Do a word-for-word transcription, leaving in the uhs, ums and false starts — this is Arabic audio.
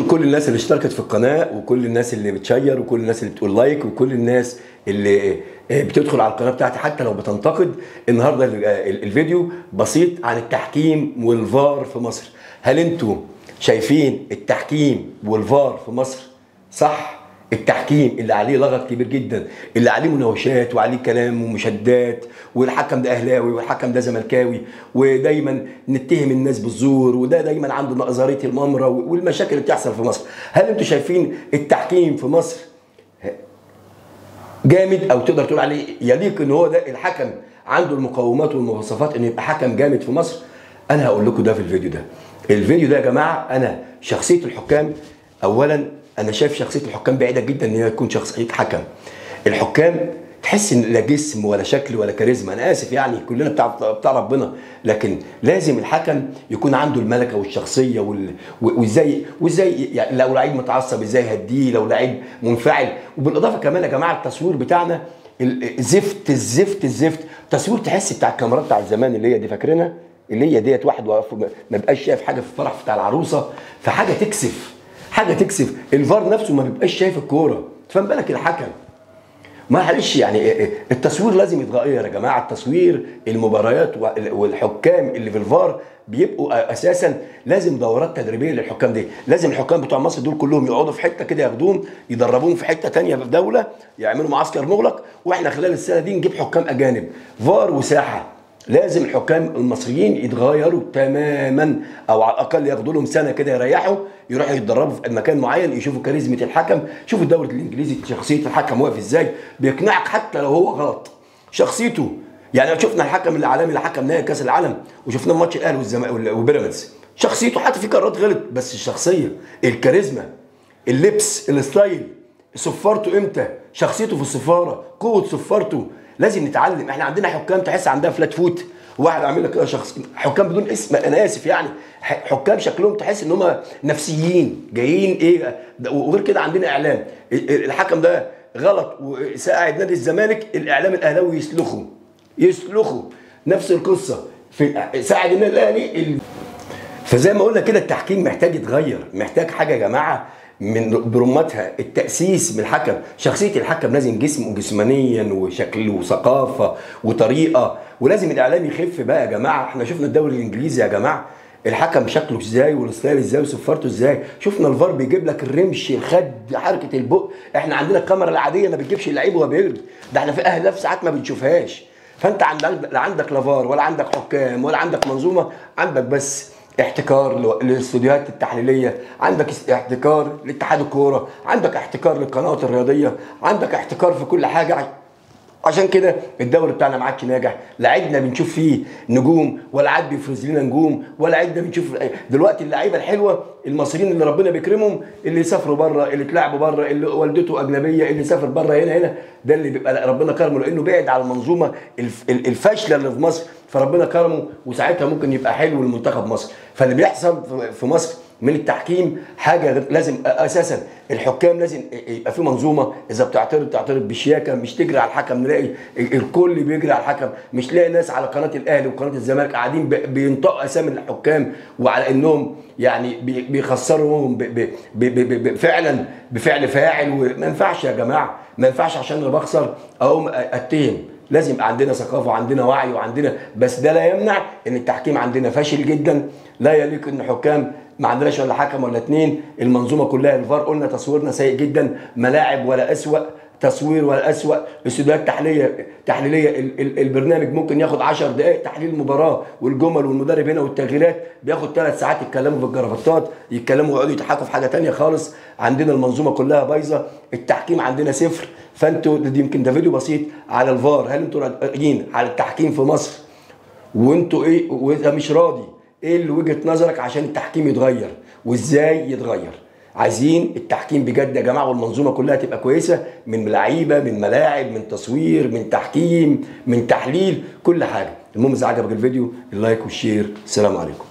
كل الناس اللي اشتركت في القناه، وكل الناس اللي بتشير، وكل الناس اللي بتقول لايك، وكل الناس اللي بتدخل على القناه بتاعتي حتى لو بتنتقد. النهارده الفيديو بسيط عن التحكيم والفار في مصر. هل انتوا شايفين التحكيم والفار في مصر صح؟ التحكيم اللي عليه لغط كبير جدا، اللي عليه مناوشات وعليه كلام ومشادات، والحكم ده اهلاوي والحكم ده زملكاوي، ودايما نتهم الناس بالزور، وده دايما عنده نظريه المؤامره والمشاكل اللي بتحصل في مصر. هل انتوا شايفين التحكيم في مصر جامد، او تقدر تقول عليه يليق ان هو ده الحكم عنده المقومات والمواصفات انه يبقى حكم جامد في مصر؟ انا هقول لكم ده في الفيديو ده. الفيديو ده يا جماعه، انا شخصيه الحكام، اولا انا شايف شخصيه الحكام بعيده جدا ان هي تكون شخصيه حكم. الحكام تحس ان لا جسم ولا شكل ولا كاريزما، انا اسف يعني كلنا بتاع بتاع ربنا، لكن لازم الحكم يكون عنده الملكه والشخصيه وال... وازاي وازاي يعني لو لعيب متعصب ازاي يهديه، لو لعيب منفعل. وبالاضافه كمان يا جماعه التصوير بتاعنا زفت الزفت الزفت، تصوير تحس بتاع الكاميرات بتاع زمان اللي هي دي فاكرينها، اللي هي ديت واحد واقف ما بيبقاش شايف حاجه في الفرح بتاع العروسه، فحاجه تكسف حاجه تكسف. الفار نفسه ما بيبقاش شايف الكوره، فما بالك الحكم؟ معلش يعني التصوير لازم يتغير يا جماعه. التصوير المباريات والحكام اللي في الفار بيبقوا اساسا لازم دورات تدريبيه للحكام دي. لازم الحكام بتوع مصر دول كلهم يقعدوا في حته كده، ياخدوهم يدربوهم في حته ثانيه في دوله، يعملوا معسكر مغلق، واحنا خلال السنه دي نجيب حكام اجانب فار وساحه. لازم الحكام المصريين يتغيروا تماما، او على الاقل ياخدوا لهم سنه كده يريحوا، يروحوا يتدربوا في مكان معين، يشوفوا كاريزمه الحكم، شوفوا الدوري الانجليزي شخصيه الحكم واقف ازاي، بيقنعك حتى لو هو غلط شخصيته. يعني شفنا الحكم العالمي اللي حكم نهائي كاس العالم، وشفنا ماتش الاهلي والزمالك وبيراميدز، شخصيته حتى في قرارات غلط، بس الشخصيه، الكاريزما، اللبس، الستايل، صفارته امتى، شخصيته في الصفاره، قوه صفارته. لازم نتعلم. احنا عندنا حكام تحس عندها فلات فوت، واحد عامل لك كده شخص، حكام بدون اسم، انا اسف يعني، حكام شكلهم تحس ان هم نفسيين جايين ايه. وغير كده عندنا اعلام، الحكم ده غلط وساعد نادي الزمالك، الاعلام الاهلاوي يسلخوا يسلخوا نفس القصه في ساعد النادي الاهلي. فزي ما قلنا كده التحكيم محتاج يتغير، محتاج حاجه يا جماعه من برمتها التأسيس من الحكم. شخصية الحكم لازم جسم وجسمانيا وشكل وثقافة وطريقة، ولازم الإعلام يخف بقى يا جماعة. احنا شفنا الدوري الإنجليزي يا جماعة الحكم شكله ازاي والستايل ازاي وصفارته ازاي. شفنا الفار بيجيب لك الرمش، الخد، حركة البق. احنا عندنا الكاميرا العادية ما بتجيبش اللعيب وهو بيجري، ده احنا في أهداف ساعات ما بنشوفهاش. فأنت عندك لا عندك لا فار ولا عندك حكام ولا عندك منظومة، عندك بس احتكار للاستوديوهات التحليليه، عندك احتكار لاتحاد الكوره، عندك احتكار للقنوات الرياضيه، عندك احتكار في كل حاجه. عشان كده الدوري بتاعنا ما عادش ناجح، لا عدنا بنشوف فيه نجوم، ولا عاد بيفرز لنا نجوم، ولا عدنا بنشوف دلوقتي اللعيبه الحلوه المصريين اللي ربنا بيكرمهم، اللي يسافروا بره، اللي اتلعبوا بره، اللي والدته اجنبيه، اللي سافر بره هنا هنا، ده اللي بيبقى ربنا كرمه لانه بعد على المنظومه الفاشله اللي في مصر، فربنا كرمه وساعتها ممكن يبقى حلو لمنتخب مصر. فاللي بيحصل في مصر من التحكيم حاجه لازم اساسا الحكام لازم يبقى في منظومه. اذا بتعترض تعترض بشياكه، مش تجري على الحكم. نلاقي الكل بيجري على الحكم، مش تلاقي ناس على قناه الاهلي وقناه الزمالك قاعدين بينطقوا اسامي الحكام وعلى انهم يعني بيخسروهم فعلا بفعل فاعل. وما ينفعش يا جماعه، ما ينفعش عشان انا بخسر اقوم اتهم. لازم يبقى عندنا ثقافه وعندنا وعي وعندنا، بس ده لا يمنع ان التحكيم عندنا فاشل جدا. لا يليق ان حكام ما عندناش ولا حكم ولا اتنين، المنظومه كلها الفار قلنا تصويرنا سيء جدا، ملاعب ولا اسوأ تصوير ولا اسوأ، استوديوهات تحليليه تحليليه البرنامج ممكن ياخد عشر دقائق تحليل المباراه والجمل والمدرب هنا والتغييرات بياخد ثلاث ساعات يتكلموا في الجرافطات، يتكلموا ويقعدوا يضحكوا في حاجه ثانيه خالص. عندنا المنظومه كلها بايظه، التحكيم عندنا صفر. فانتوا دي يمكن ده فيديو بسيط على الفار. هل انتوا راضيين على التحكيم في مصر؟ وانتوا ايه؟ واذا مش راضي ايه اللي وجهه نظرك عشان التحكيم يتغير وازاي يتغير؟ عايزين التحكيم بجد يا جماعه، والمنظومه كلها تبقى كويسه، من لعيبه، من ملاعب، من تصوير، من تحكيم، من تحليل، كل حاجه. المهم اذا عجبك الفيديو اللايك والشير. السلام عليكم.